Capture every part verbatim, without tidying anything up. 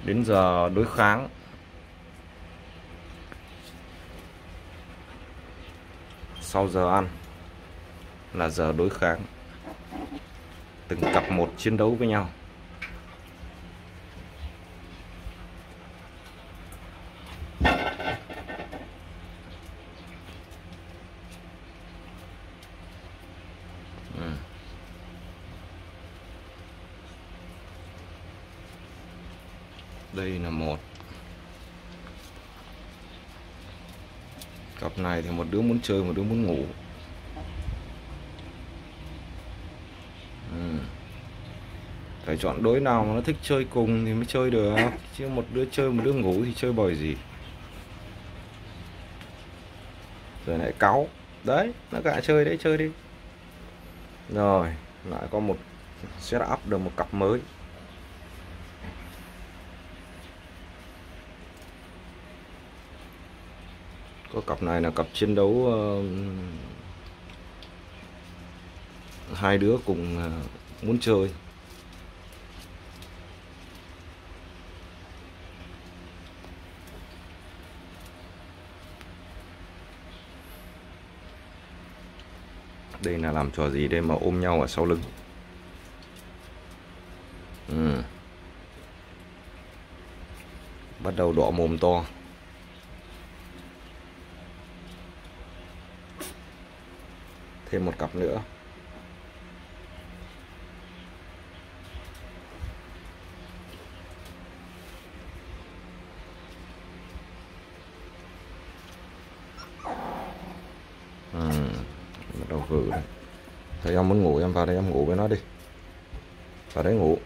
Đến giờ đối kháng. Sau giờ ăn là giờ đối kháng. Từng cặp một chiến đấu với nhau. Ừ. Đây là một cặp này thì một đứa muốn chơi, một đứa muốn ngủ. Ừ. Phải chọn đối nào mà nó thích chơi cùng thì mới chơi được, chứ một đứa chơi một đứa ngủ thì chơi bời gì. Rồi lại cáu. Đấy, nó cả chơi đấy, chơi đi. Rồi, lại có một setup được một cặp mới. Có cặp này là cặp chiến đấu uh, hai đứa cùng uh, muốn chơi. Đây là làm trò gì đây mà ôm nhau ở sau lưng. Ừ. Bắt đầu đỏ mồm to. Thêm một cặp nữa. Ừ. Bắt đầu gử đây. Thấy em muốn ngủ em vào đây em ngủ với nó đi. Vào đấy ngủ.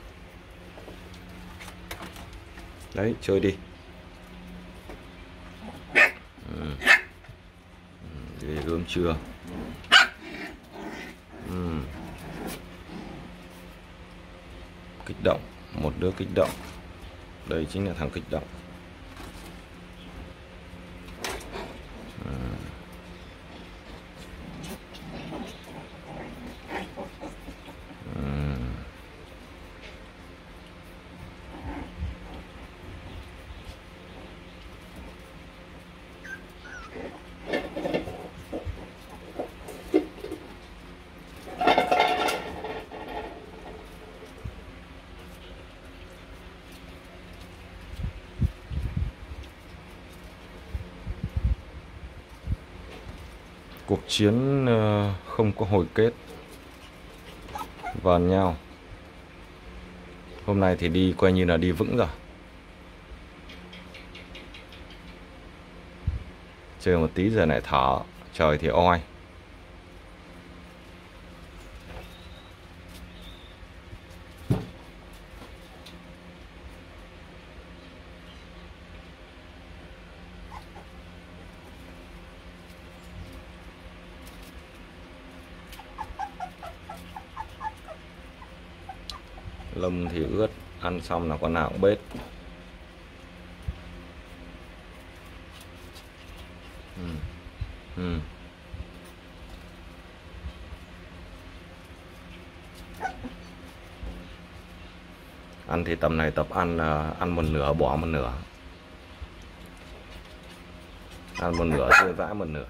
Đấy, chơi đi. Ừ. Ghê gớm chưa? Ừ. Kích động. Một đứa kích động. Đây chính là thằng kích động. Ừ. Ừ. Cuộc chiến không có hồi kết, vờn nhau. Hôm nay thì đi coi như là đi vững rồi. Chơi một tí giờ lại thở. Trời thì oi. Lông thì ướt, ăn xong là con nào cũng bết. Ừ. Ừ. Ăn thì tầm này tập ăn ăn một nửa bỏ một nửa. Ăn một nửa chơi vã một nửa.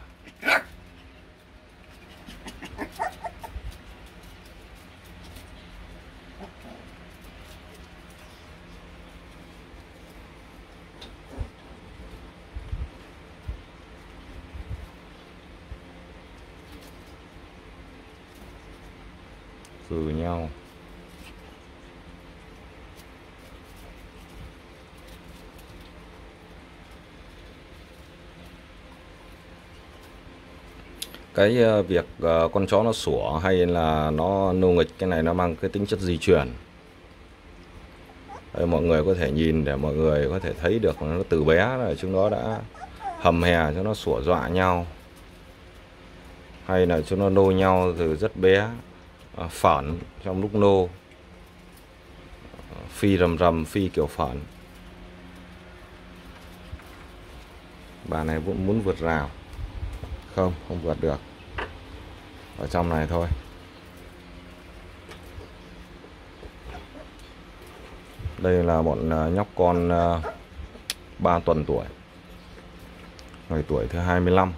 Khử nhau. Cái việc con chó nó sủa hay là nó nô nghịch, cái này nó mang cái tính chất di truyền. Đây, mọi người có thể nhìn để mọi người có thể thấy được nó từ bé là chúng nó đã hầm hè cho nó sủa dọa nhau, hay là chúng nó nô nhau từ rất bé, phởn trong lúc nô, phi rầm rầm, phi kiểu phởn. Bà này vẫn muốn vượt rào. Không, không vượt được. Ở trong này thôi. Đây là bọn nhóc con ba tuần tuổi, ngày tuổi thứ hai mươi lăm.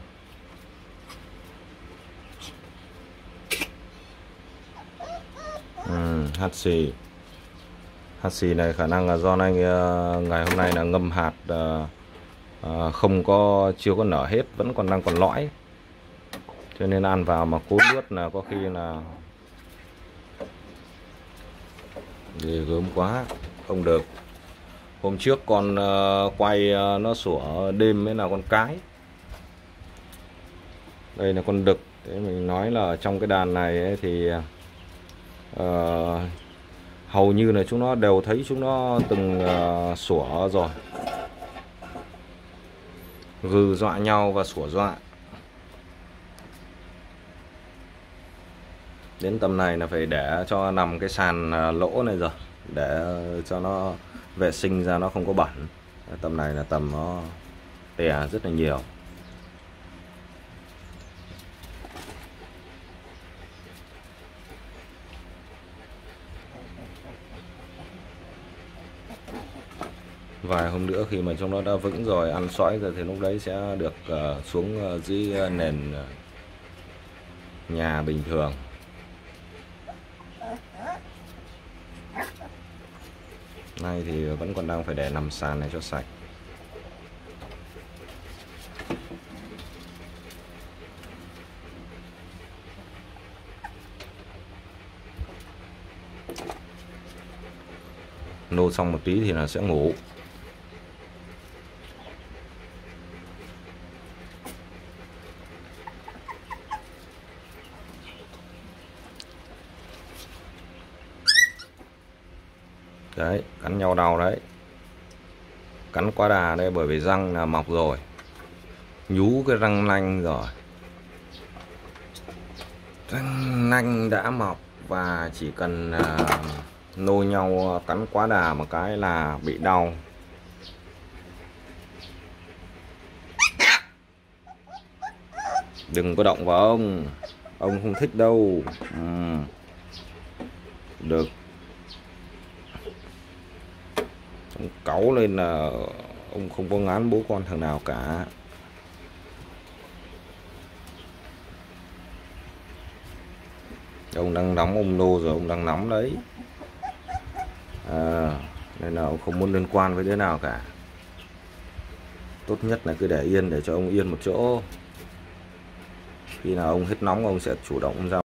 Ừ, hắt xì hắt xì này khả năng là do anh ngày hôm nay là ngâm hạt, không có chưa có nở hết, vẫn còn đang còn lõi, cho nên ăn vào mà cố nuốt là có khi là ghê gớm quá, không được. Hôm trước con quay nó sủa đêm mới là con cái. Đây là con đực. Thế mình nói là trong cái đàn này ấy thì uh, hầu như là chúng nó đều thấy chúng nó từng uh, sủa rồi, gừ dọa nhau và sủa dọa. Đến tầm này là phải để cho nằm cái sàn lỗ này rồi, để cho nó vệ sinh ra nó không có bẩn. Tầm này là tầm nó tè rất là nhiều. Vài hôm nữa khi mà chúng nó đã vững rồi, ăn sõi rồi thì lúc đấy sẽ được uh, xuống uh, dưới nền uh, nhà bình thường. Nay thì vẫn còn đang phải để nằm sàn này cho sạch. Nô xong một tí thì là sẽ ngủ. Đấy, cắn nhau đau đấy. Cắn quá đà đây, bởi vì răng là mọc rồi, nhú cái răng nanh rồi. Răng nanh đã mọc và chỉ cần uh, nô nhau cắn quá đà một cái là bị đau. Đừng có động vào ông, ông không thích đâu. Ừ. Được. Ông cáu lên là ông không có ngán bố con thằng nào cả. Ông đang nóng, ông nô rồi, ông đang nóng đấy. À, nên là ông không muốn liên quan với đứa nào cả. Tốt nhất là cứ để yên, để cho ông yên một chỗ. Khi nào ông hết nóng ông sẽ chủ động ra